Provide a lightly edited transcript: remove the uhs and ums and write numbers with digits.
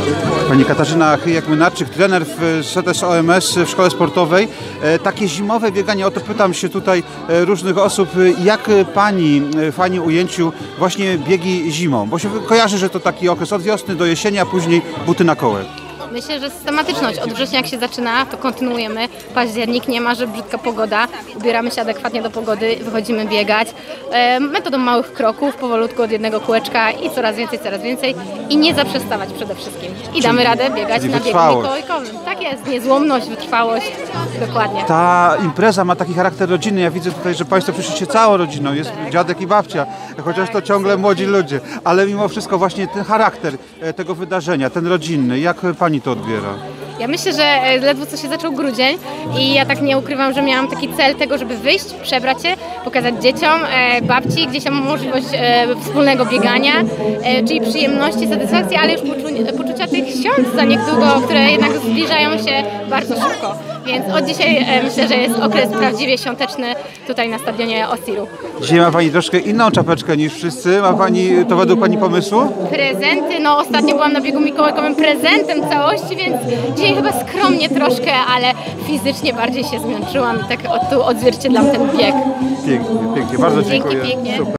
Pani Katarzyna Chyjek-Mynarczyk, trener w ZS OMS w szkole sportowej. Takie zimowe bieganie, o to pytam się tutaj różnych osób, jak Pani ujęciu właśnie biegi zimą? Bo się kojarzy, że to taki okres od wiosny do jesieni, a później buty na kołek. Myślę, że systematyczność. Od września jak się zaczyna, to kontynuujemy. Październik nie ma, że brzydka pogoda. Ubieramy się adekwatnie do pogody, wychodzimy biegać. Metodą małych kroków, powolutku od jednego kółeczka i coraz więcej. I nie zaprzestawać przede wszystkim. I damy radę biegać na biegu mikołajkowym. Tak jest, niezłomność, wytrwałość. Dokładnie. Ta impreza ma taki charakter rodzinny. Ja widzę tutaj, że Państwo przyszliście całą rodziną. Jest dziadek i babcia, chociaż to ciągle młodzi ludzie. Ale mimo wszystko właśnie ten charakter tego wydarzenia, ten rodzinny, jak Pani to odbiera? Ja myślę, że ledwo co się zaczął grudzień i ja tak nie ukrywam, że miałam taki cel tego, żeby wyjść, przebrać się, pokazać dzieciom, babci, gdzieś tam możliwość wspólnego biegania, czyli przyjemności, satysfakcji, ale już poczucia tych świąt za niedługo, które jednak zbliżają się bardzo szybko. Więc od dzisiaj myślę, że jest okres prawdziwie świąteczny tutaj na stadionie Osiru. Dzisiaj ma Pani troszkę inną czapeczkę niż wszyscy. Ma Pani, to według Pani pomysłu? Prezenty, no ostatnio byłam na biegu mikołajkowym prezentem całości, więc dzisiaj chyba skromnie troszkę, ale fizycznie bardziej się zmęczyłam i tak tu odzwierciedlam ten bieg. Pięknie, bardzo dziękuję. Dzięki pięknie. Super.